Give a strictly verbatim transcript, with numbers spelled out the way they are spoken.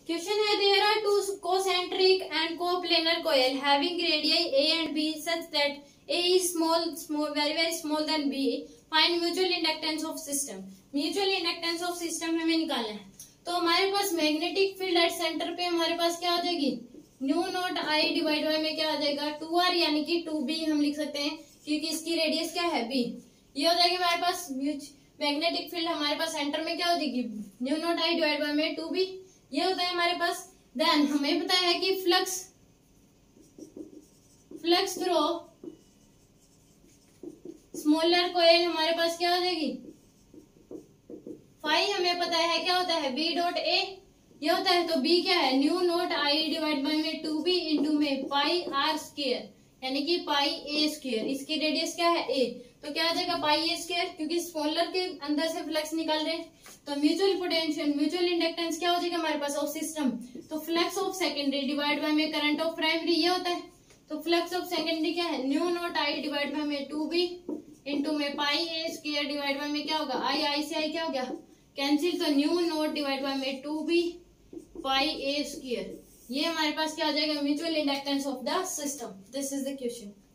Question है there are two concentric and coplanar coil having radii A and B such that A is small, small, very very small than B. Find mutual inductance of system. Mutual inductance of system हमें निकालना है. तो हमारे पास magnetic field at centre पे हमारे पास क्या आ जाएगी, mu naught I divide by में क्या आ जाएगा, टू आर यानी कि टू बी हम लिख सकते हैं क्योंकि इसकी रेडियस क्या है बी. ये हो जाएगी हमारे पास मैग्नेटिक फील्ड हमारे पास सेंटर में क्या हो जाएगी, mu naught I divide by में टू बी. ये होता है हमारे पास. देन हमें पता है कि flux flux through smaller coil हमारे पास क्या हो जाएगी, फाई हमें पता है क्या होता है बी डॉट ए. ये होता है तो बी क्या है, mu naught I divide by में टू बी इंटू में पाई आर स्क्वायर यानी कि पाई ए स्क्वायर. इसकी रेडियस क्या है ए, तो क्या आ जाएगा पाई ए स्क्वायर क्योंकि स्मॉलर के अंदर से फ्लक्स निकाल रहे हैं. तो म्यूचुअल पोटेंशियल म्यूचुअल इंडक्टेंस क्या हो जाएगा हमारे पास ऑफ सिस्टम, तो flux of secondary divide by में करंट ऑफ प्राइमरी. ये होता है तो फ्लक्स ऑफ सेकेंडरी क्या है, mu naught I divide by में टू बी इंटू में pi A square divide by में क्या होगा आई आई से आई क्या हो गया कैंसिल, तो न्यू नॉट डिवाइड बाय में two B pi A square. ये हमारे पास क्या आ जाएगा mutual inductance of the system. This is the question.